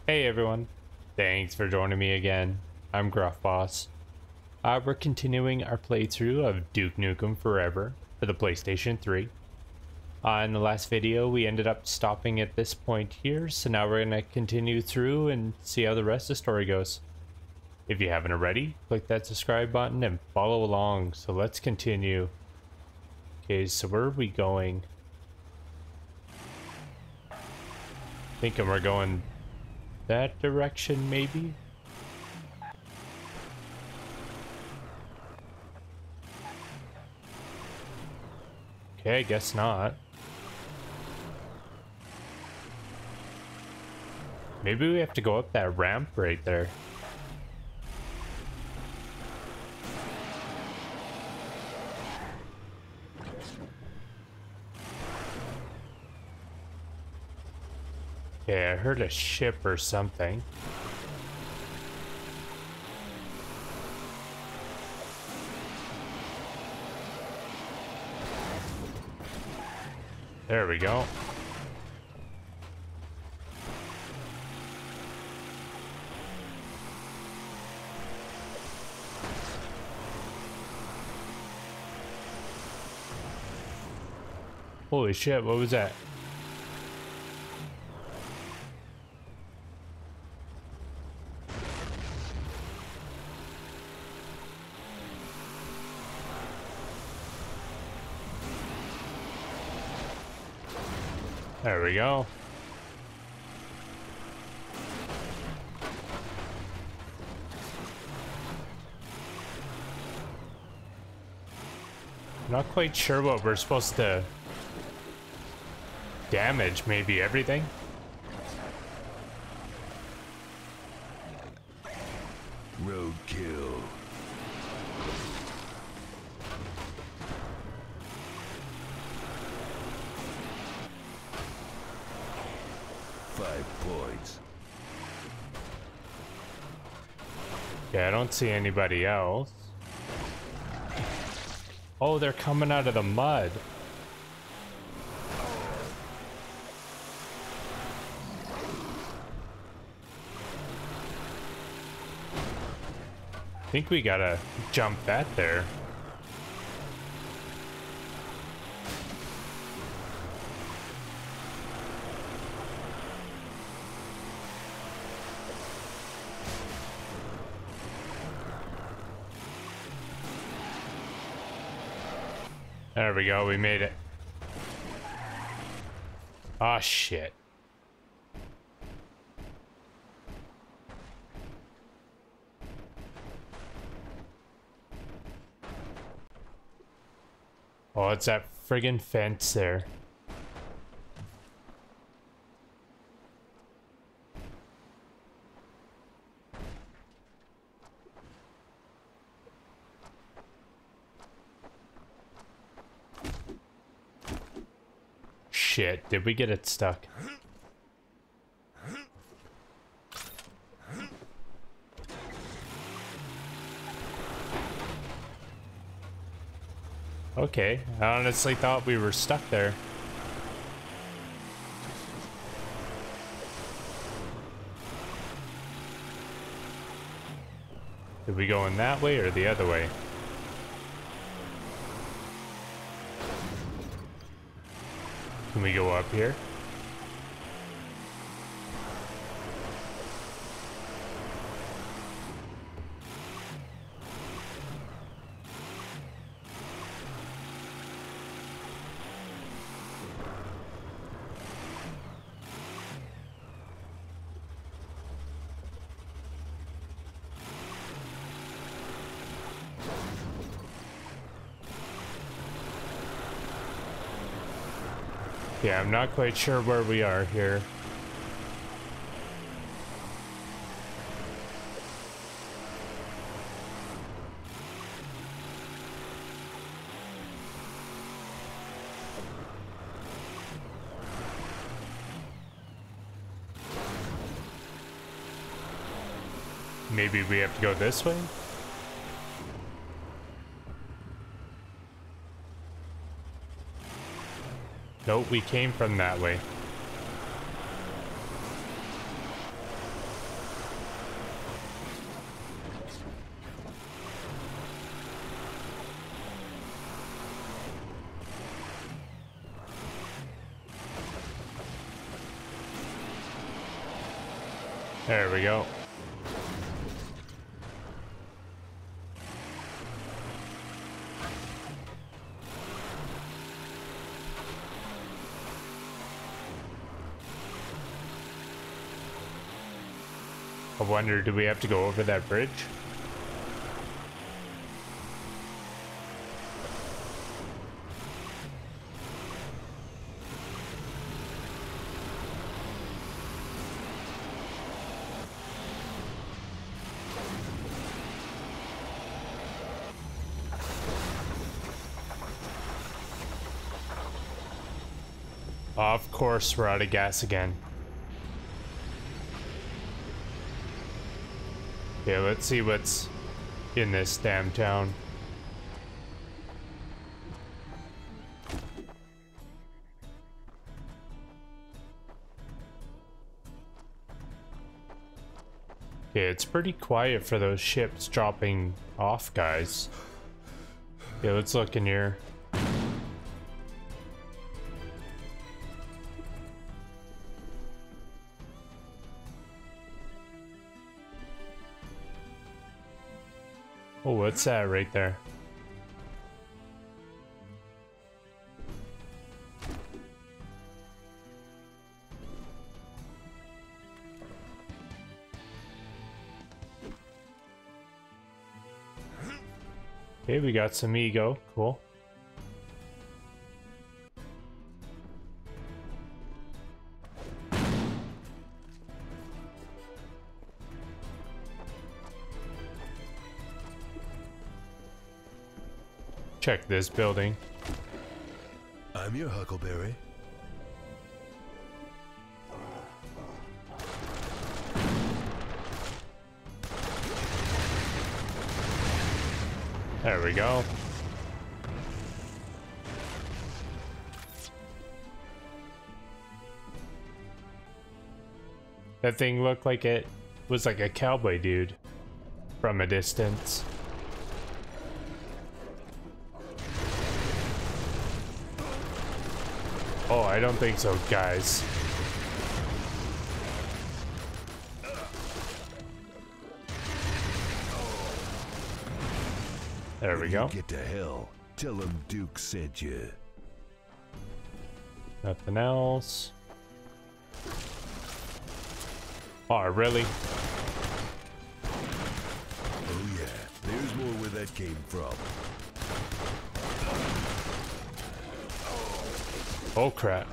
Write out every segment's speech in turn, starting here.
Hey everyone, thanks for joining me again. I'm Gruff Boss. We're continuing our playthrough of Duke Nukem Forever for the PlayStation 3. In the last video, we ended up stopping at this point here, so now we're going to continue through and see how the rest of the story goes. If you haven't already, click that subscribe button and follow along, so let's continue. Okay, so where are we going? Thinking we're going that direction, maybe? Okay, I guess not. Maybe we have to go up that ramp right there. Yeah, I heard a ship or something. There we go. Holy shit, what was that? There we go. I'm not quite sure what we're supposed to damage, maybe everything? Roadkill. Points. Yeah, I don't see anybody else. Oh, they're coming out of the mud. I think we gotta jump that there. There we go, we made it. Oh shit. Oh, it's that friggin' fence there. Shit, did we get it stuck? Okay, I honestly thought we were stuck there. Did we go in that way or the other way? Can we go up here? Yeah, I'm not quite sure where we are here. Maybe we have to go this way? Nope, we came from that way. There we go. I wonder, do we have to go over that bridge? Of course, we're out of gas again. Okay, let's see what's in this damn town. Okay, it's pretty quiet for those ships dropping off, guys. Okay, let's look in here. Oh, what's that right there? Okay, we got some ego. Cool. Check this building. I'm your Huckleberry. There we go. That thing looked like it was like a cowboy dude from a distance. Oh, I don't think so, guys. There we go. Get to hell. Tell him Duke sent you. Nothing else. Oh, really? Oh yeah, there's more where that came from. Oh crap.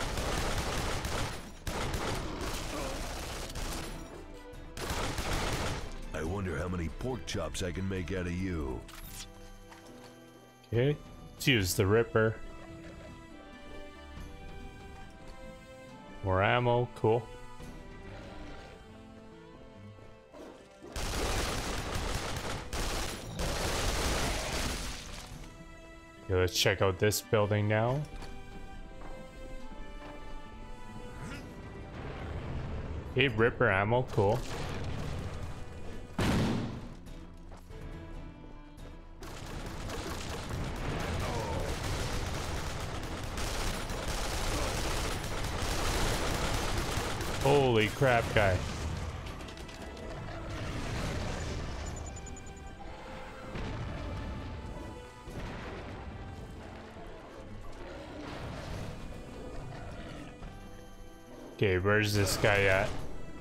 I wonder how many pork chops I can make out of you. Okay, let's use the Ripper. More ammo, cool. Okay, let's check out this building now. Okay, Ripper ammo, cool. Holy crap, guy. Okay, where's this guy at?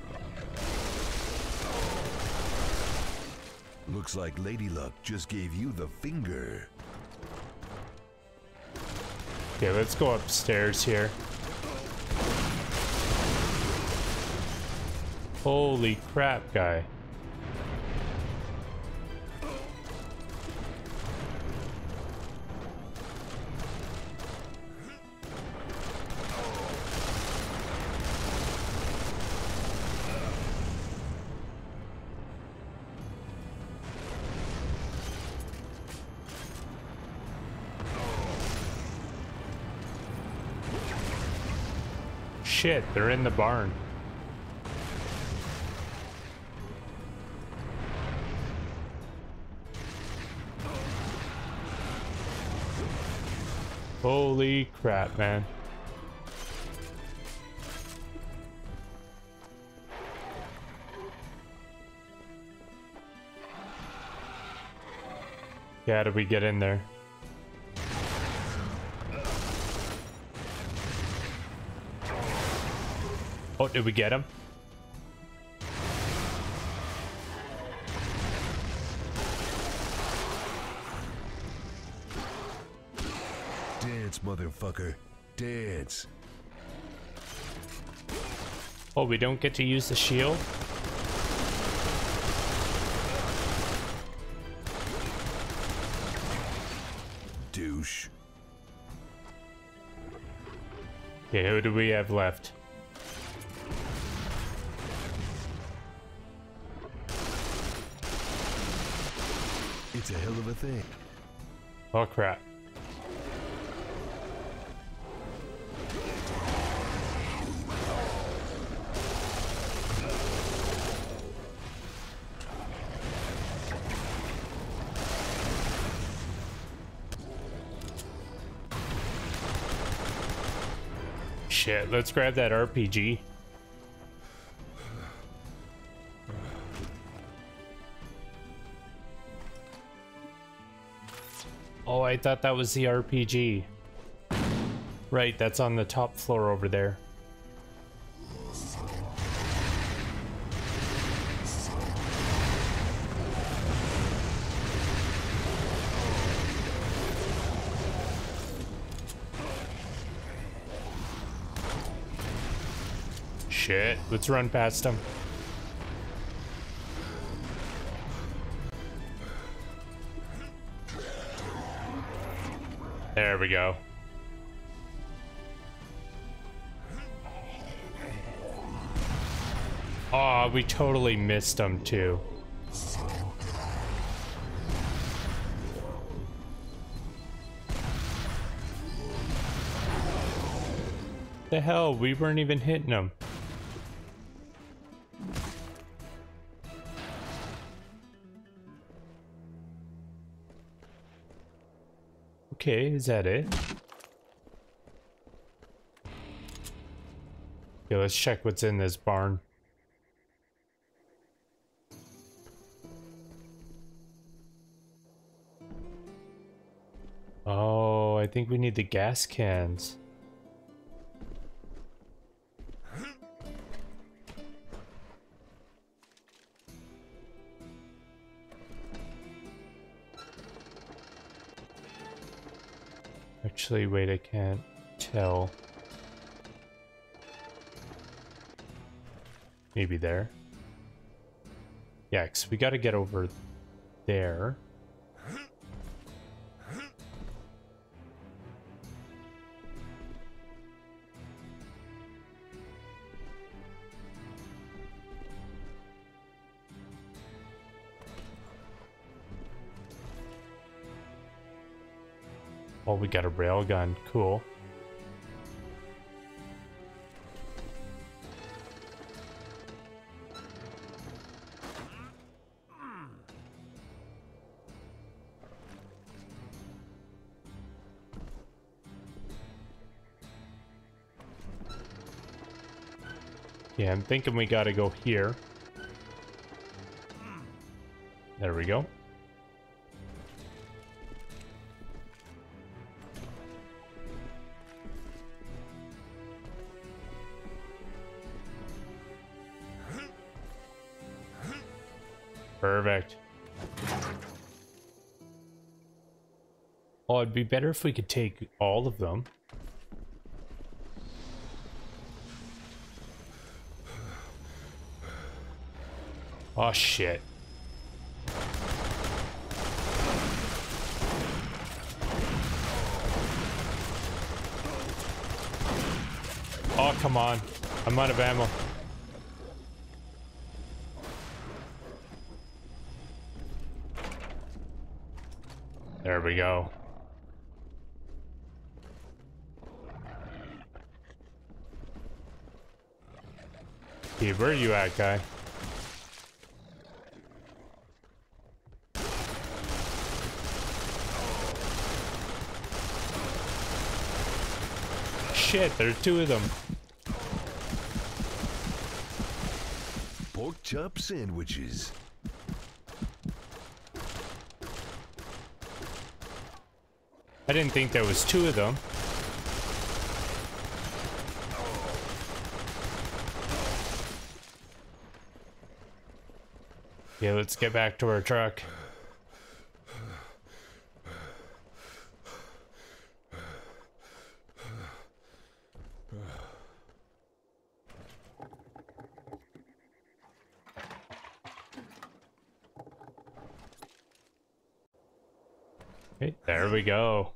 Looks like Lady Luck just gave you the finger. Okay, let's go upstairs here. Holy crap, guy. Shit, they're in the barn. Holy crap, man. Yeah, how did we get in there? Oh, did we get him? Dance, motherfucker. Dance. Oh, we don't get to use the shield? Douche. Okay, who do we have left? It's a hell of a thing. Oh, crap. Shit, let's grab that RPG. Oh, I thought that was the RPG. Right, that's on the top floor over there. Shit, let's run past him. There we go. Oh, we totally missed him too. The hell, we weren't even hitting him. Okay, is that it? Okay, let's check what's in this barn. Oh, I think we need the gas cans. Actually, wait, I can't tell. Maybe there. Yeah, 'cause we gotta get over there. Oh, we got a railgun. Cool. Yeah, I'm thinking we gotta go here. There we go. Perfect. Oh, it'd be better if we could take all of them. Oh, shit. Oh, come on. I'm out of ammo. There we go. Hey, where are you at, guy? Shit, there's two of them. Pork chop sandwiches. I didn't think there was two of them. Yeah, let's get back to our truck. Okay, there we go.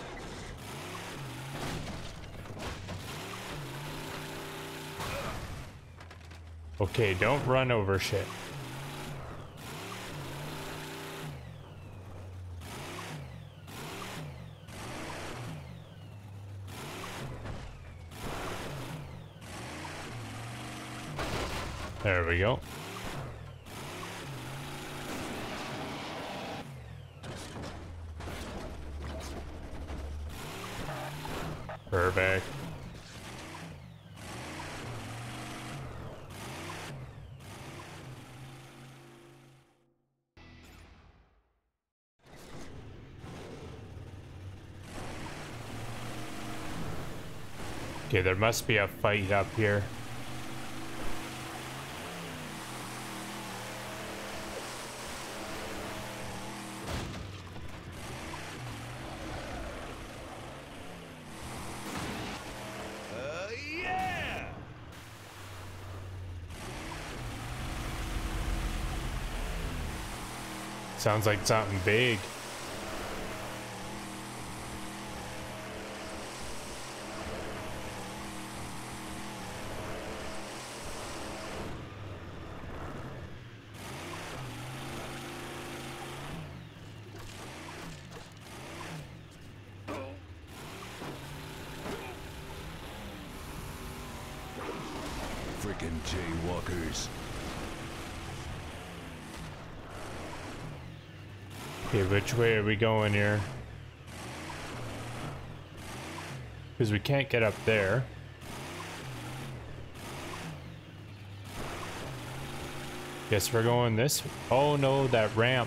Okay, don't run over shit. There we go. Perfect. Okay, there must be a fight up here. Yeah! Sounds like something big. Frickin' jaywalkers. Okay, which way are we going here? Because we can't get up there. Guess we're going this. Oh no, that ramp.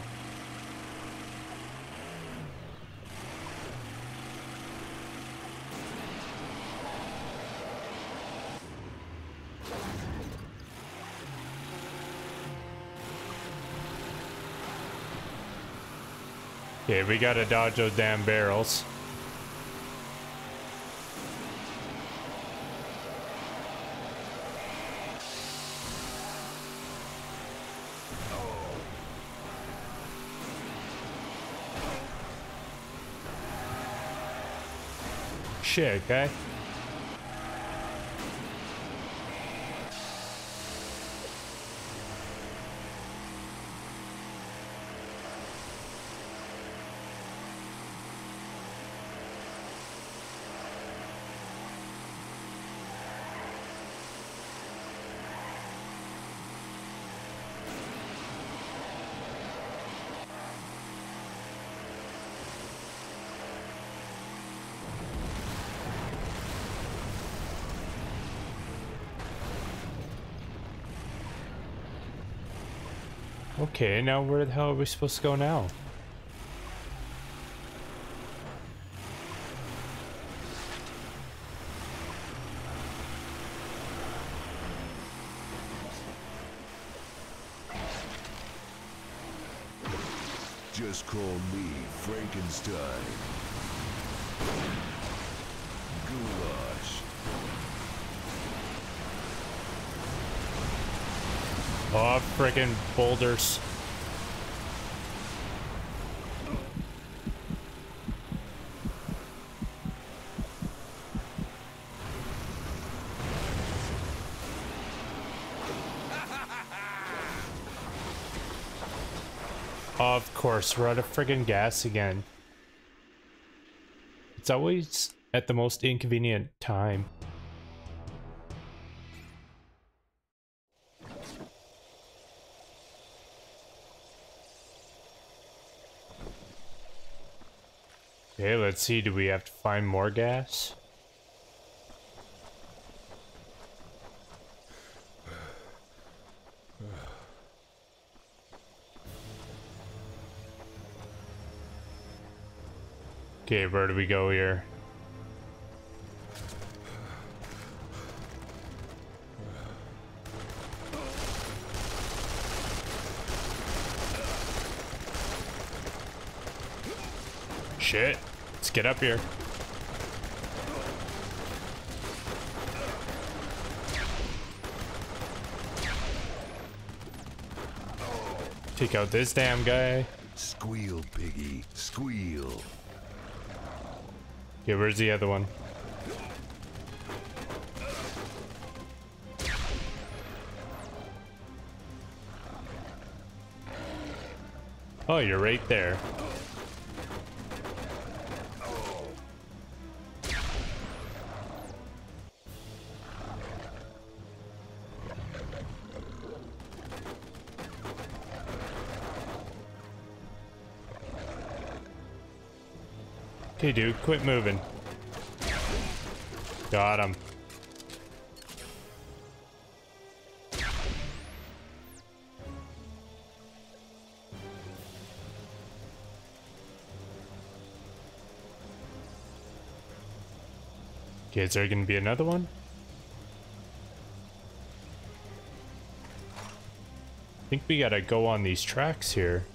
Okay, we gotta dodge those damn barrels. Shit, okay? Okay, now where the hell are we supposed to go now? Just call me Frankenstein. Goulash. Oh, friggin' boulders. Of course, we're out of friggin' gas again. It's always at the most inconvenient time. Okay, let's see, do we have to find more gas? Okay, where do we go here? Shit. Let's get up here. Take out this damn guy. Squeal, piggy, squeal. Okay, where's the other one? Oh, you're right there. Okay, dude, quit moving. Got him. Okay, is there gonna be another one? I think we gotta go on these tracks here.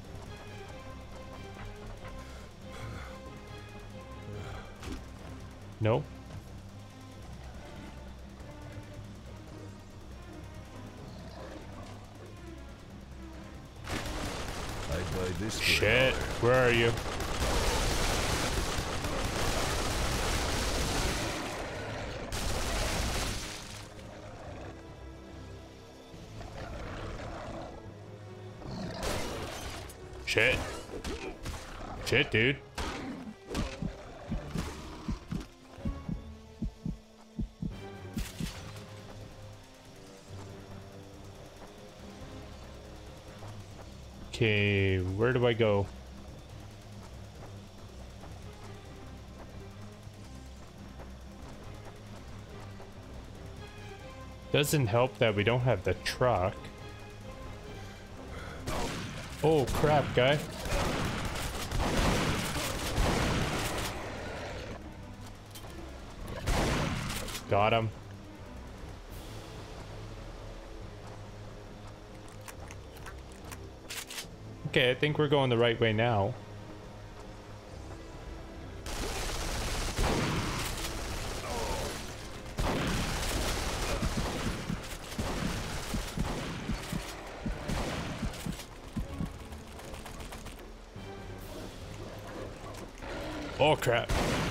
Nope. I'd buy this. Shit, where are you? Shit. Shit, dude. Okay, where do I go? Doesn't help that we don't have the truck. Oh crap, guy. Got him. Okay, I think we're going the right way now. Oh crap.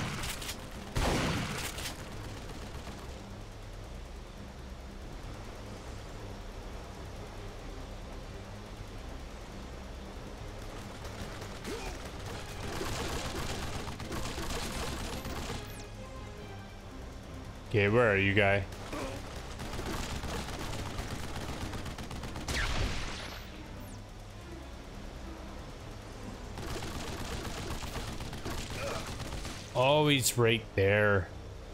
Okay, where are you, guy? Oh, he's right there.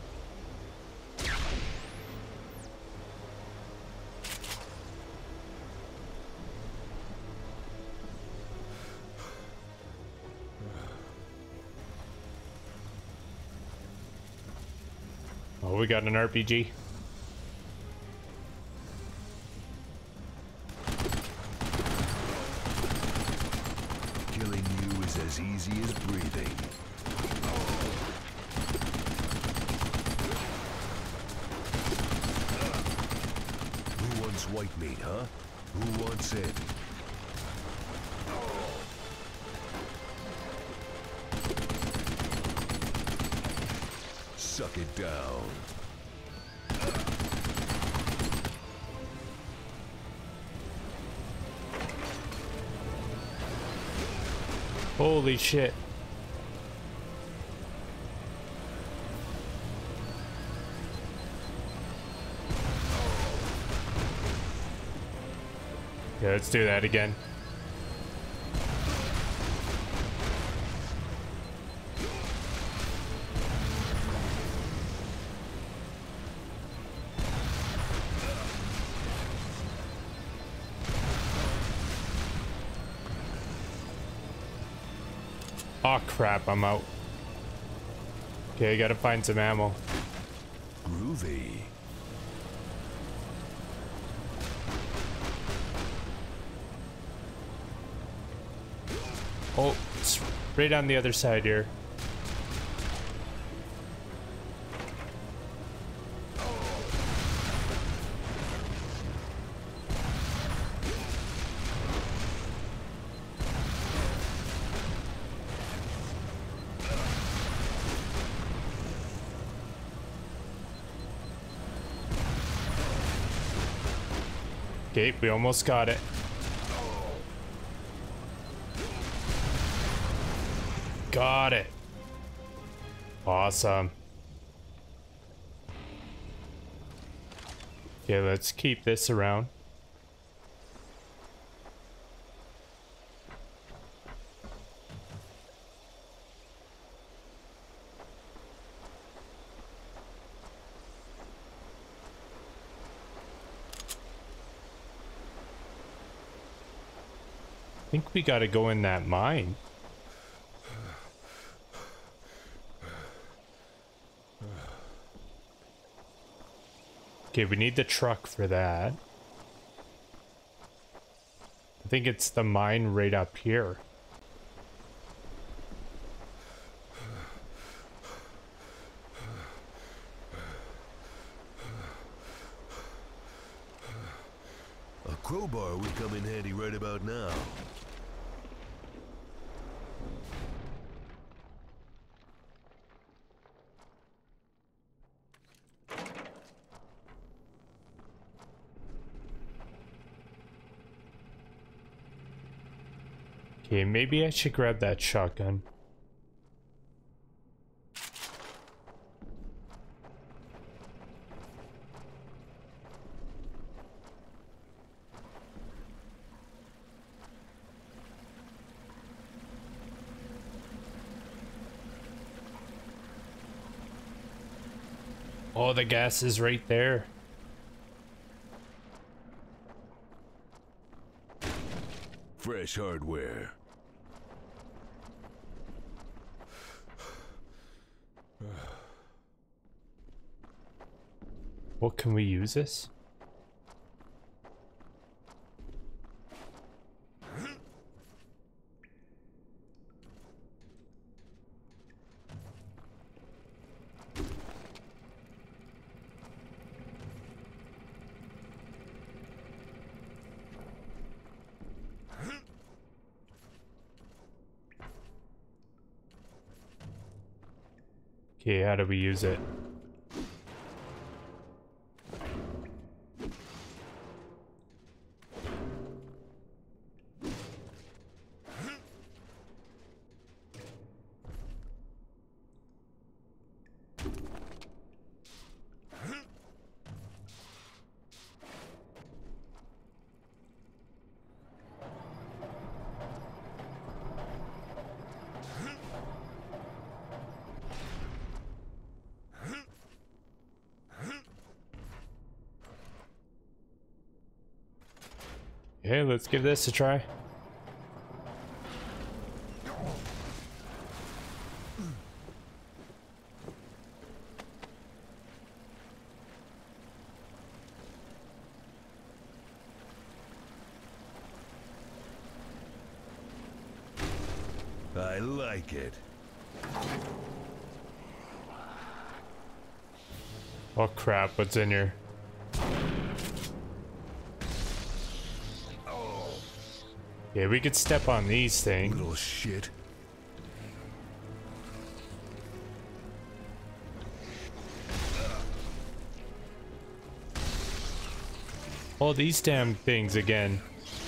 Oh, we got an RPG. Killing you is as easy as breathing. Who wants white meat, huh? Who wants it? Suck it down. Holy shit. Yeah, let's do that again. Oh crap, I'm out. Okay, I gotta find some ammo. Groovy. Oh, it's right on the other side here. Okay, we almost got it. Got it. Awesome. Okay, let's keep this around. I think we gotta go in that mine. Okay, we need the truck for that. I think it's the mine right up here. A crowbar would come in handy right about now. Okay, maybe I should grab that shotgun. Oh, the gas is right there. Fresh hardware. What can we use this? Okay, how do we use it? Okay, let's give this a try. I like it. Oh crap, what's in here? Yeah, we could step on these things. Little shit. Oh, these damn things again.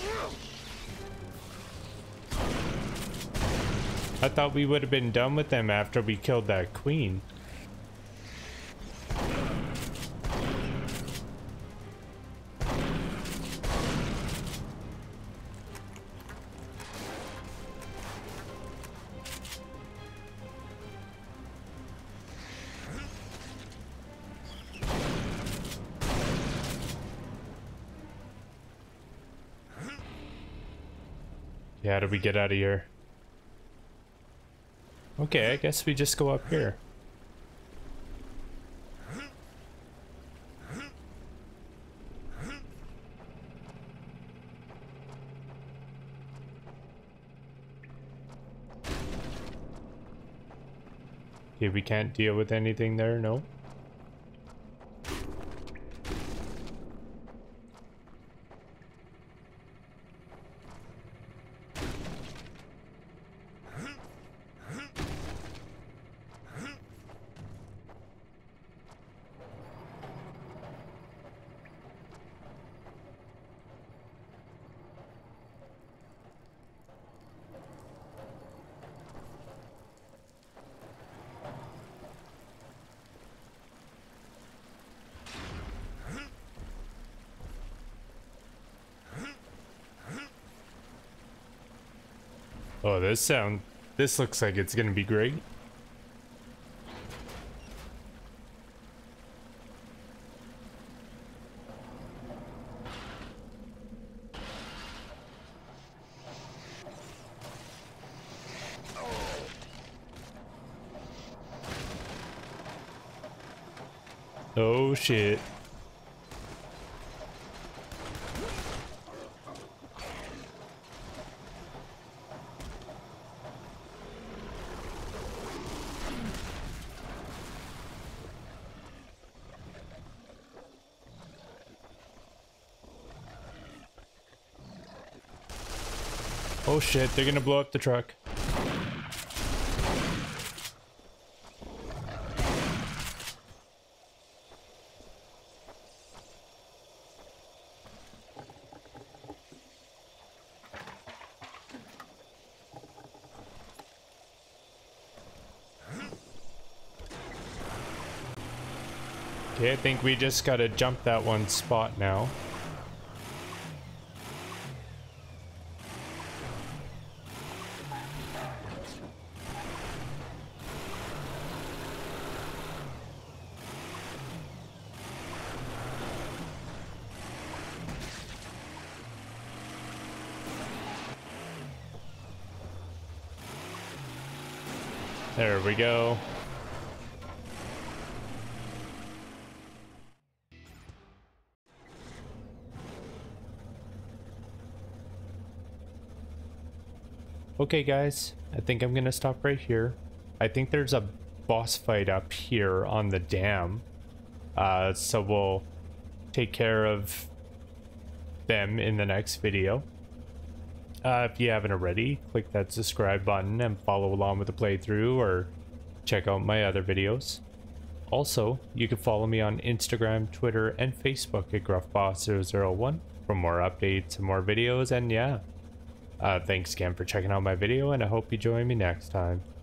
I thought we would have been done with them after we killed that queen. Yeah, how do we get out of here? Okay, I guess we just go up here. Okay, we can't deal with anything there, no? Oh, this looks like it's gonna be great. Oh shit. Oh shit, they're gonna blow up the truck. Okay, I think we just gotta jump that one spot now. There we go. Okay guys, I think I'm gonna stop right here. I think there's a boss fight up here on the dam. So we'll take care of them in the next video. If you haven't already, click that subscribe button and follow along with the playthrough or check out my other videos. Also, you can follow me on Instagram, Twitter, and Facebook at gruffboss001 for more updates and more videos, and yeah. Thanks again for checking out my video, and I hope you join me next time.